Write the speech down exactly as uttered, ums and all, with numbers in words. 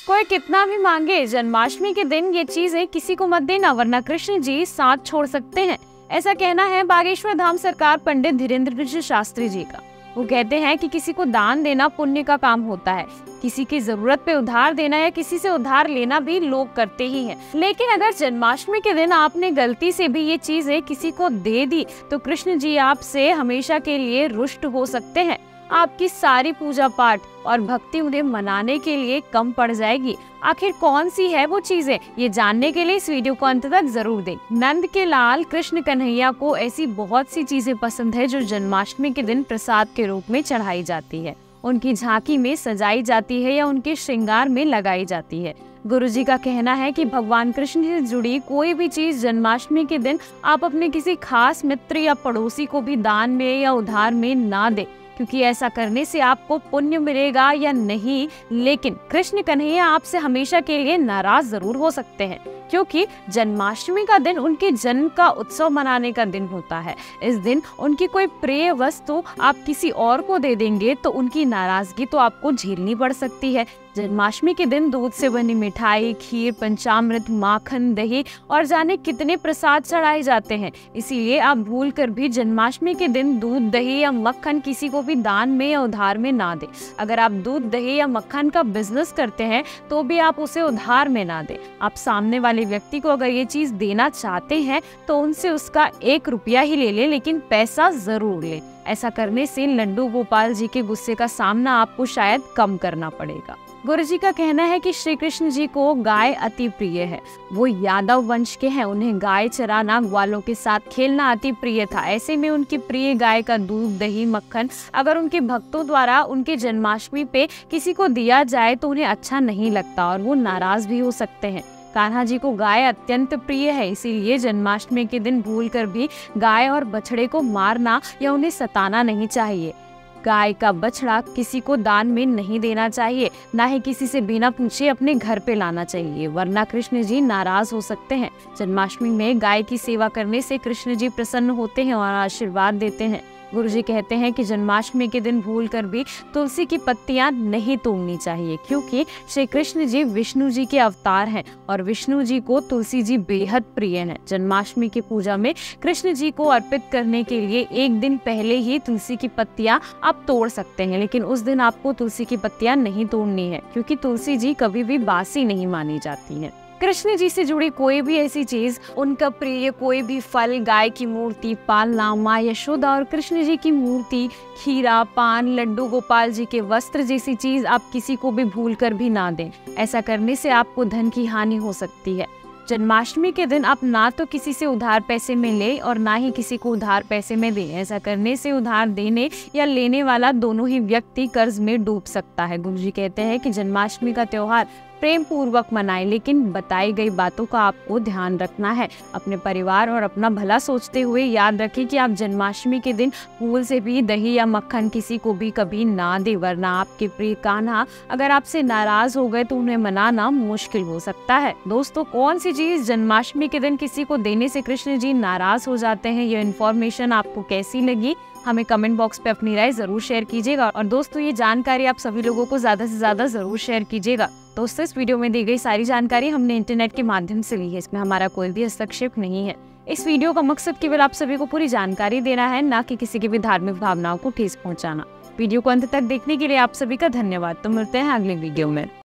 कोई कितना भी मांगे, जन्माष्टमी के दिन ये चीजें किसी को मत देना, वरना कृष्ण जी साथ छोड़ सकते हैं। ऐसा कहना है बागेश्वर धाम सरकार पंडित धीरेन्द्र कृष्ण शास्त्री जी का। वो कहते हैं कि किसी को दान देना पुण्य का काम होता है। किसी की जरूरत पे उधार देना या किसी से उधार लेना भी लोग करते ही हैं। लेकिन अगर जन्माष्टमी के दिन आपने गलती से भी ये चीजें किसी को दे दी तो कृष्ण जी आपसे हमेशा के लिए रुष्ट हो सकते हैं। आपकी सारी पूजा पाठ और भक्ति उन्हें मनाने के लिए कम पड़ जाएगी। आखिर कौन सी है वो चीजें, ये जानने के लिए इस वीडियो को अंत तक जरूर दें। नंद के लाल कृष्ण कन्हैया को ऐसी बहुत सी चीजें पसंद है जो जन्माष्टमी के दिन प्रसाद के रूप में चढ़ाई जाती है, उनकी झांकी में सजाई जाती है या उनके श्रृंगार में लगाई जाती है। गुरुजी का कहना है कि भगवान कृष्ण से जुड़ी कोई भी चीज जन्माष्टमी के दिन आप अपने किसी खास मित्र या पड़ोसी को भी दान में या उधार में ना दें, क्योंकि ऐसा करने से आपको पुण्य मिलेगा या नहीं, लेकिन कृष्ण कन्हैया आपसे हमेशा के लिए नाराज जरूर हो सकते हैं, क्योंकि जन्माष्टमी का दिन उनके जन्म का उत्सव मनाने का दिन होता है। इस दिन उनकी कोई प्रिय वस्तु आप किसी और को दे देंगे तो उनकी नाराजगी तो आपको झेलनी पड़ सकती है। जन्माष्टमी के दिन दूध से बनी मिठाई, खीर, पंचामृत, माखन, दही और जाने कितने प्रसाद चढ़ाए जाते हैं। इसीलिए आप भूल कर भी जन्माष्टमी के दिन दूध, दही या मक्खन किसी को भी दान में या उधार में ना दें। अगर आप दूध, दही या मक्खन का बिजनेस करते हैं तो भी आप उसे उधार में ना दें। आप सामने वाले व्यक्ति को अगर ये चीज देना चाहते हैं तो उनसे उसका एक रुपया ही ले लें, लेकिन पैसा जरूर लें। ऐसा करने से लड्डू गोपाल जी के गुस्से का सामना आपको शायद कम करना पड़ेगा। गुरुजी का कहना है कि श्री कृष्ण जी को गाय अति प्रिय है। वो यादव वंश के हैं, उन्हें गाय चराना, ग्वालों के साथ खेलना अति प्रिय था। ऐसे में उनकी प्रिय गाय का दूध, दही, मक्खन अगर उनके भक्तों द्वारा उनके जन्माष्टमी पे किसी को दिया जाए तो उन्हें अच्छा नहीं लगता और वो नाराज भी हो सकते हैं। कान्हा जी को गाय अत्यंत प्रिय है, इसीलिए जन्माष्टमी के दिन भूलकर भी गाय और बछड़े को मारना या उन्हें सताना नहीं चाहिए। गाय का बछड़ा किसी को दान में नहीं देना चाहिए, ना ही किसी से बिना पूछे अपने घर पे लाना चाहिए, वरना कृष्ण जी नाराज हो सकते हैं। जन्माष्टमी में गाय की सेवा करने से कृष्ण जी प्रसन्न होते हैं और आशीर्वाद देते हैं। गुरुजी कहते हैं कि जन्माष्टमी के दिन भूलकर भी तुलसी की पत्तियां नहीं तोड़नी चाहिए, क्योंकि श्री कृष्ण जी विष्णु जी के अवतार हैं और विष्णु जी को तुलसी जी बेहद प्रिय हैं। जन्माष्टमी की पूजा में कृष्ण जी को अर्पित करने के लिए एक दिन पहले ही तुलसी की पत्तियां आप तोड़ सकते हैं, लेकिन उस दिन आपको तुलसी की पत्तियां नहीं तोड़नी है, क्योंकि तुलसी जी कभी भी बासी नहीं मानी जाती है। कृष्ण जी से जुड़ी कोई भी ऐसी चीज, उनका प्रिय कोई भी फल, गाय की मूर्ति, पालना, माँ यशोदा और कृष्ण जी की मूर्ति, खीरा, पान, लड्डू गोपाल जी के वस्त्र जैसी चीज आप किसी को भी भूल कर भी ना दें। ऐसा करने से आपको धन की हानि हो सकती है। जन्माष्टमी के दिन आप ना तो किसी से उधार पैसे में ले और ना ही किसी को उधार पैसे में दें। ऐसा करने से उधार देने या लेने वाला दोनों ही व्यक्ति कर्ज में डूब सकता है। गुरुजी कहते हैं कि जन्माष्टमी का त्योहार प्रेम पूर्वक मनाएं, लेकिन बताई गई बातों का आपको ध्यान रखना है। अपने परिवार और अपना भला सोचते हुए याद रखें कि आप जन्माष्टमी के दिन भूल से भी दही या मक्खन किसी को भी कभी ना दे, वरना आपके प्रिय कान्हा अगर आपसे नाराज हो गए तो उन्हें मनाना मुश्किल हो सकता है। दोस्तों, कौन सी चीज जन्माष्टमी के दिन किसी को देने से कृष्ण जी नाराज हो जाते हैं, ये इन्फॉर्मेशन आपको कैसी लगी हमें कमेंट बॉक्स पे अपनी राय जरूर शेयर कीजिएगा। और दोस्तों, ये जानकारी आप सभी लोगों को ज्यादा से ज्यादा जरूर शेयर कीजिएगा। दोस्तों, इस वीडियो में दी गई सारी जानकारी हमने इंटरनेट के माध्यम से ली है, इसमें हमारा कोई भी हस्तक्षेप नहीं है। इस वीडियो का मकसद केवल आप सभी को पूरी जानकारी देना है, ना कि किसी की भी धार्मिक भावनाओं को ठेस पहुंचाना। वीडियो को अंत तक देखने के लिए आप सभी का धन्यवाद। तो मिलते हैं अगले वीडियो में।